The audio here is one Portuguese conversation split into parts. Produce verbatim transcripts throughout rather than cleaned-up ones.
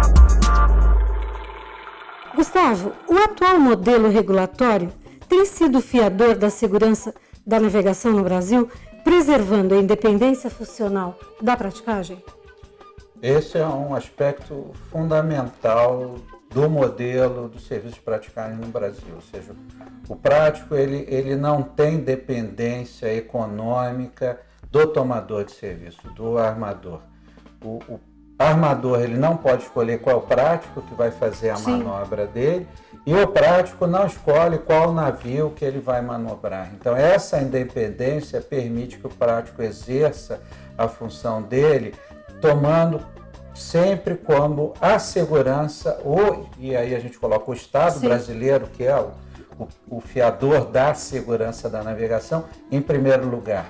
Gustavo, o atual modelo regulatório tem sido fiador da segurança da navegação no Brasil, preservando a independência funcional da praticagem? Esse é um aspecto fundamental do modelo do serviço de praticagem no Brasil. Ou seja, o prático ele, ele não tem dependência econômica do tomador de serviço, do armador. O, o armador ele não pode escolher qual é o prático que vai fazer a Sim. manobra dele, e o prático não escolhe qual navio que ele vai manobrar. Então essa independência permite que o prático exerça a função dele, tomando sempre como a segurança, ou, e aí a gente coloca o Estado Sim. brasileiro, que é o, o, o fiador da segurança da navegação, em primeiro lugar.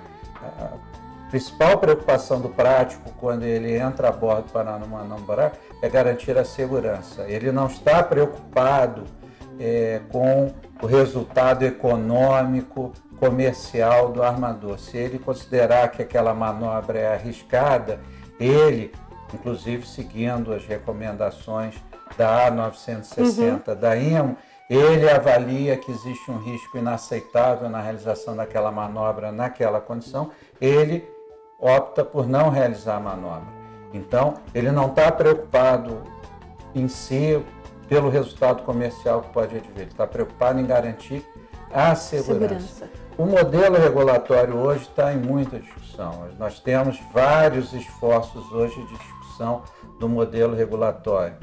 A principal preocupação do prático quando ele entra a bordo para manobrar é garantir a segurança. Ele não está preocupado é, com o resultado econômico, comercial do armador. Se ele considerar que aquela manobra é arriscada, ele, inclusive seguindo as recomendações da A novecentos e sessenta uhum. da I M O, ele avalia que existe um risco inaceitável na realização daquela manobra naquela condição, ele opta por não realizar a manobra. Então, ele não está preocupado em si pelo resultado comercial que pode advir, ele está preocupado em garantir a segurança. segurança. O modelo regulatório hoje está em muita discussão. Nós temos vários esforços hoje de discussão do modelo regulatório.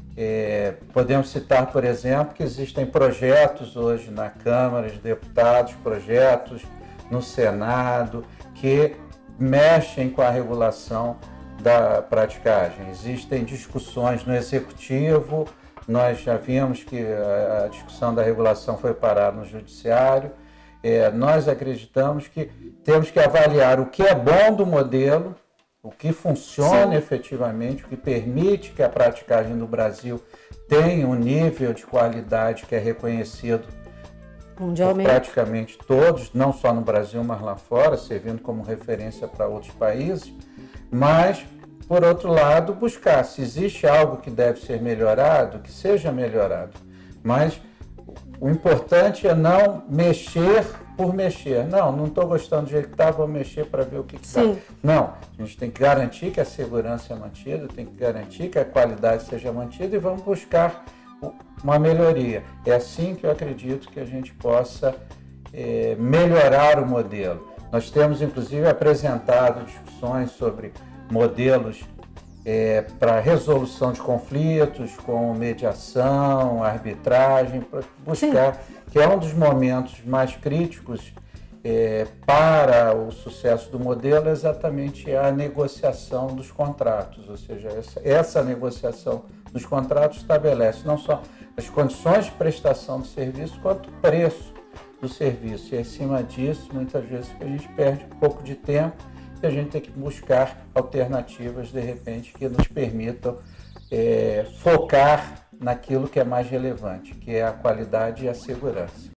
É, podemos citar, por exemplo, que existem projetos hoje na Câmara de Deputados, projetos no Senado, que mexem com a regulação da praticagem. Existem discussões no Executivo, nós já vimos que a discussão da regulação foi parada no Judiciário. É, nós acreditamos que temos que avaliar o que é bom do modelo, o que funciona Sim. efetivamente, o que permite que a praticagem no Brasil tenha um nível de qualidade que é reconhecido por praticamente todos, não só no Brasil, mas lá fora, servindo como referência para outros países. Mas, por outro lado, buscar se existe algo que deve ser melhorado, que seja melhorado. Mas o importante é não mexer por mexer. Não, não estou gostando do jeito que está, vou mexer para ver o que está. Não, a gente tem que garantir que a segurança é mantida, tem que garantir que a qualidade seja mantida e vamos buscar uma melhoria. É assim que eu acredito que a gente possa é, melhorar o modelo. Nós temos, inclusive, apresentado discussões sobre modelos É, para resolução de conflitos, com mediação, arbitragem, para buscar, Sim. que é um dos momentos mais críticos é, para o sucesso do modelo, exatamente a negociação dos contratos, ou seja, essa, essa negociação dos contratos estabelece não só as condições de prestação do serviço, quanto o preço do serviço, e acima disso, muitas vezes a gente perde um pouco de tempo, e a gente tem que buscar alternativas, de repente, que nos permitam é, focar naquilo que é mais relevante, que é a qualidade e a segurança.